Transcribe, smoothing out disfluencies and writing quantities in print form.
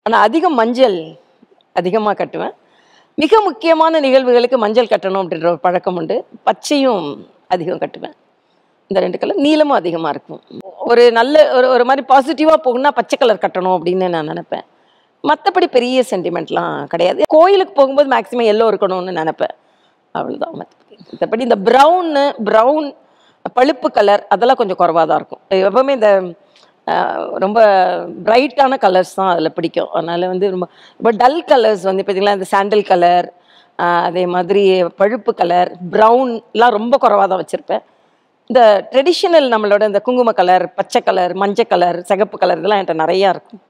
ஆனால் அதிகம் மஞ்சள் அதிகமாக கட்டுவேன். மிக முக்கியமான நிகழ்வுகளுக்கு மஞ்சள் கட்டணும் அப்படின்ற ஒரு பழக்கம் உண்டு. பச்சையும் அதிகம் கட்டுவேன். இந்த 2 கலர். நீலமும் அதிகமாக இருக்கும். ஒரு நல்ல ஒரு மாதிரி பாசிட்டிவாக போகணும்னா பச்சை கலர் கட்டணும் அப்படின்னு நான் நினைப்பேன். மற்றபடி பெரிய சென்டிமெண்ட்லாம் கிடையாது. கோயிலுக்கு போகும்போது மேக்ஸிமம் எல்லோ இருக்கணும்னு நினைப்பேன். அவ்வளோதான். மற்றபடி இந்த ப்ரௌன் பழுப்பு கலர் அதெல்லாம் கொஞ்சம் குறைவாக தான் இருக்கும். எப்பவுமே இந்த ரொம்ப பிரைட்டான கலர்ஸ் தான் அதில் பிடிக்கும். அதனால் வந்து ரொம்ப டல் கலர்ஸ் வந்து பார்த்தீங்களா, இந்த சாண்டல் கலர், அதே மாதிரி பழுப்பு கலர், ப்ரௌன்லாம் ரொம்ப குறைவாக தான் வச்சுருப்பேன். இந்த ட்ரெடிஷ்னல் நம்மளோட இந்த குங்கும கலர், பச்சை கலர், மஞ்சள் கலர், சிகப்பு கலர் இதெல்லாம் என்கிட்ட நிறையா இருக்கும்.